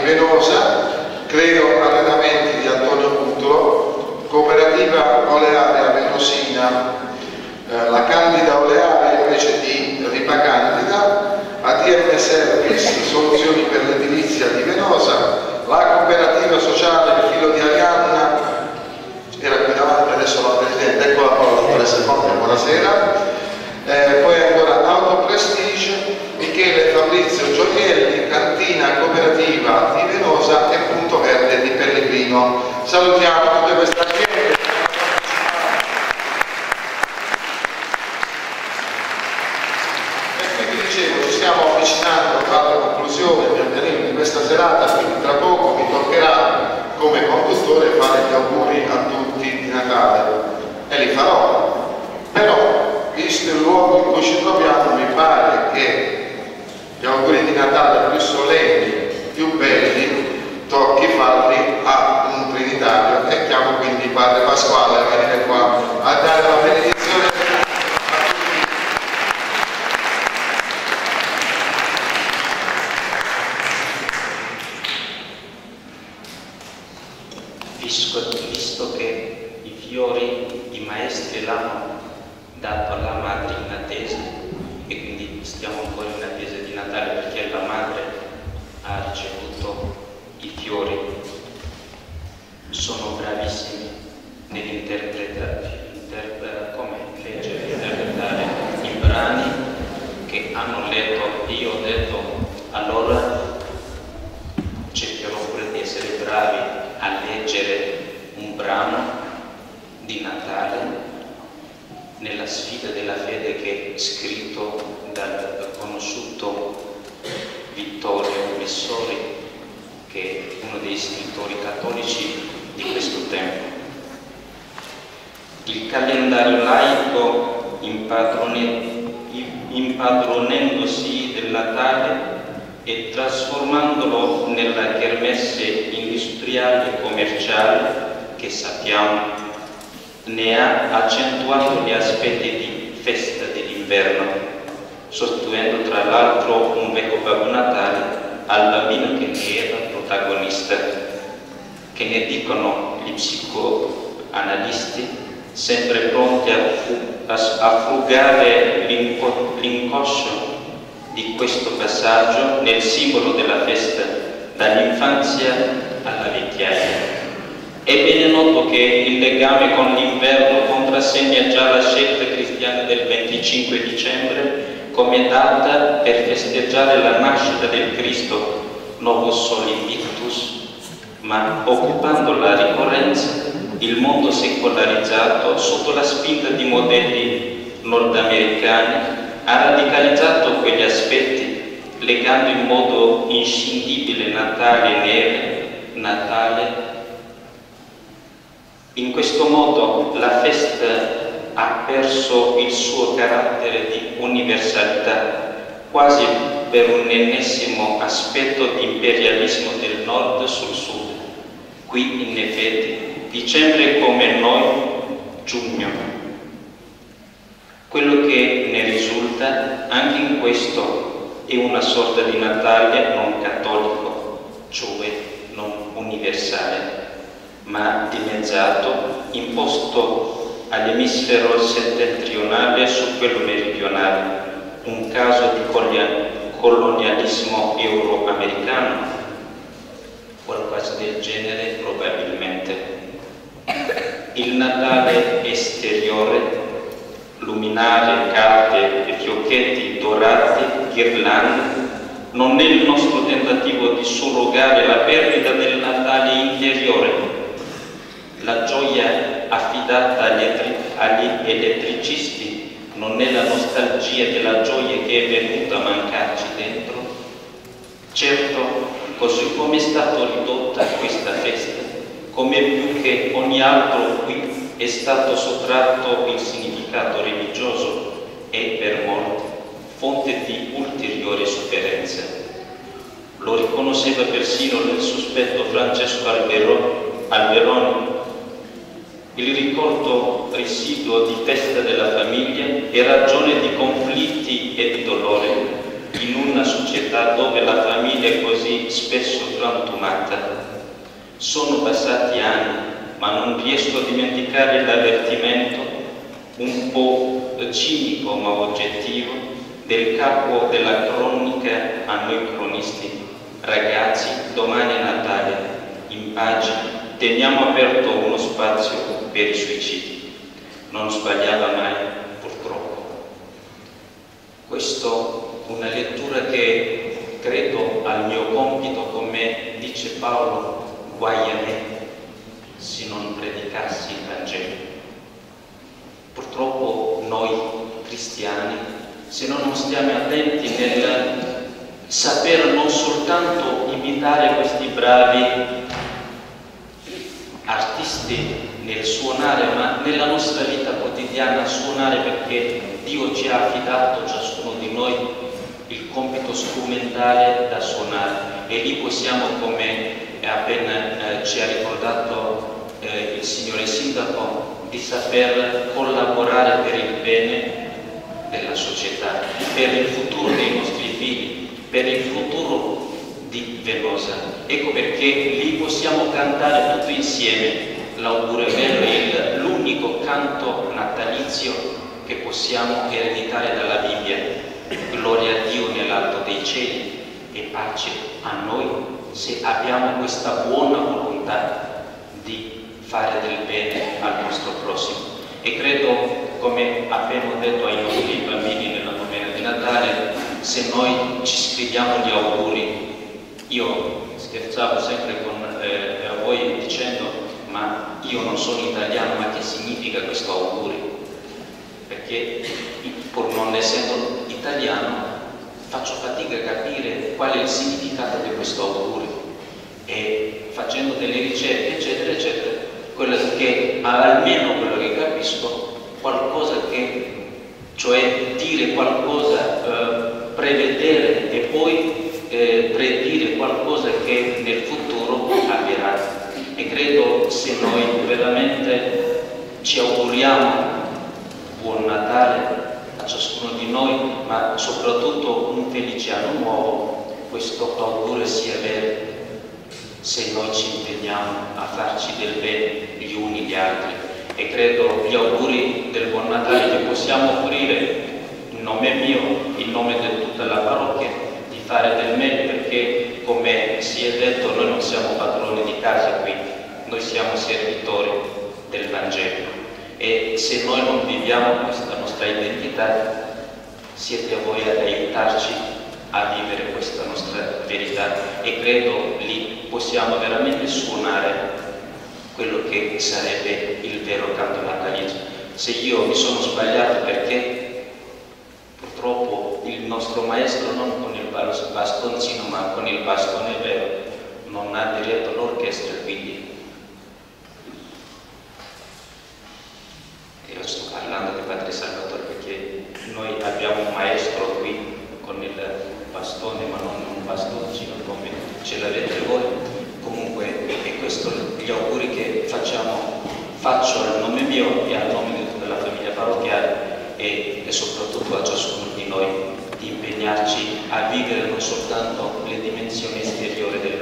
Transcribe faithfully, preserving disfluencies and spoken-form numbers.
Venosa, credo arredamenti di Antonio Cutolo, cooperativa olearia venosina, eh, la Candida olearia invece di Ripa Candida, A D M Service, soluzioni per l'edilizia di Venosa, la cooperativa sociale Il Filo di Arianna, era qui davanti adesso la Presidente, ecco la parola dottoressa Conte, buonasera. Eh, poi ancora Auto Prestige, Michele Fabrizio Gioielli, Cantina Cooperativa di Venosa e Punto Verde di Pellegrino. Salutiamo tutte queste aziende. E quindi dicevo, ci stiamo avvicinando alla conclusione pian pianino di questa serata, quindi tra poco mi toccherà come conduttore fare gli auguri a tutti di Natale e li farò, però visto il luogo in cui ci troviamo mi pare che gli auguri di Natale più solenni, più belli, tocchi farli a un trinitario e chiamo quindi Padre Pasquale a venire qua a dare la benedizione a tutti. Visto, visto che i fiori, i maestri l'hanno dato alla madre in attesa e quindi stiamo ancora in attesa di Natale perché la madre ha ricevuto i fiori, sono bravissimi nell'interpretare interpre, come leggere e interpretare i brani che hanno letto. Io ho detto allora cercherò pure di essere bravi a leggere un brano di Natale nella sfida della fede che è scritto dal conosciuto Vittorio Messori, che è uno dei scrittori cattolici di questo tempo. Il calendario laico, impadronendosi del Natale e trasformandolo nella kermesse industriale e commerciale che sappiamo, ne ha accentuato gli aspetti di festa dell'inverno, sostituendo tra l'altro un vecchio Babbo Natale al bambino che ne era protagonista, che ne dicono gli psicoanalisti, sempre pronti a, a, a frugare l'inconscio di questo passaggio nel simbolo della festa, dall'infanzia alla vecchiaia. È bene noto che il legame con l'inverno contrassegna già la scelta cristiana del venticinque dicembre come data per festeggiare la nascita del Cristo, Novus Soli Invictus, ma occupando la ricorrenza, il mondo secolarizzato, sotto la spinta di modelli nordamericani, ha radicalizzato quegli aspetti, legando in modo inscindibile Natale e neve, Natale. In questo modo la festa ha perso il suo carattere di universalità, quasi per un ennesimo aspetto di imperialismo del nord sul sud. Qui in effetti dicembre è come noi giugno. Quello che ne risulta anche in questo è una sorta di Natale non cattolico, cioè non universale, ma dimezzato, imposto all'emisfero settentrionale su quello meridionale, un caso di colonialismo euro-americano, qualcosa del genere probabilmente. Il Natale esteriore, luminare, carte e fiocchetti dorati, ghirlande, non è il nostro tentativo di surrogare la perdita del Natale interiore, la gioia affidata agli, agli elettricisti non è la nostalgia della gioia che è venuta a mancarci dentro. Certo, così come è stata ridotta questa festa, come più che ogni altro qui è stato sottratto il significato religioso e per molti fonte di ulteriore sofferenza. Lo riconosceva persino nel sospetto Francesco Alberoni. Il ricordo residuo di festa della famiglia è ragione di conflitti e di dolore. in una società dove la famiglia è così spesso frantumata. Sono passati anni, ma non riesco a dimenticare l'avvertimento un po' cinico ma oggettivo del capo della cronica a noi cronisti: ragazzi, domani è Natale, in pace teniamo aperto uno spazio per i suicidi. Non sbagliava mai, purtroppo. Questo è una lettura che credo al mio compito, come dice Paolo, guai a me se non predicassi il Vangelo. Purtroppo noi cristiani, se non stiamo attenti nel saper non soltanto imitare questi bravi artisti nel suonare, ma nella nostra vita quotidiana suonare, perché Dio ci ha affidato, ciascuno di noi, il compito strumentale da suonare, e lì possiamo, come appena eh, ci ha ricordato eh, il signore Sindaco, di saper collaborare per il bene della società, per il futuro dei nostri figli, per il futuro di Velosa. Ecco perché lì possiamo cantare tutti insieme l'augurio vero, è l'unico canto natalizio che possiamo ereditare dalla Bibbia: gloria a Dio nell'alto dei cieli e pace a noi se abbiamo questa buona volontà di fare del bene al nostro prossimo. E credo, come appena ho detto ai nostri bambini nella novena di Natale, se noi ci scriviamo gli auguri, io scherzavo sempre con eh, a voi dicendo: ma io non sono italiano, ma che significa questo augurio? Perché pur non essendo italiano faccio fatica a capire qual è il significato di questo augurio, e facendo delle ricerche eccetera eccetera, quello che almeno quello che capisco, qualcosa che, cioè dire qualcosa, eh, prevedere e poi eh, predire qualcosa che nel futuro avverrà. E credo, se noi veramente ci auguriamo buon Natale a ciascuno di noi, ma soprattutto un felice anno nuovo, questo augurio sia vero se noi ci impegniamo a farci del bene gli uni gli altri. E credo gli auguri del buon Natale che possiamo offrire in nome mio, in nome di tutta la parrocchia, di fare del meglio, perché, come si è detto, noi non siamo padroni di casa qui, noi siamo servitori del Vangelo, e se noi non viviamo questa nostra identità, siete voi ad aiutarci a vivere questa nostra verità. E credo lì possiamo veramente suonare quello che sarebbe il vero canto natalizio. Se io mi sono sbagliato, perché purtroppo il nostro maestro, non con il bastoncino ma con il bastone vero, non ha diretto l'orchestra, quindi io sto parlando di Padre Salvatore, perché noi abbiamo un maestro qui con il bastone, ma non un bastoncino come ce l'avete voi. Comunque è questo gli auguri che facciamo, faccio al nome mio e al nome di tutta la famiglia parrocchiale, e, e soprattutto a ciascuno di noi di impegnarci a vivere non soltanto le dimensioni esteriori del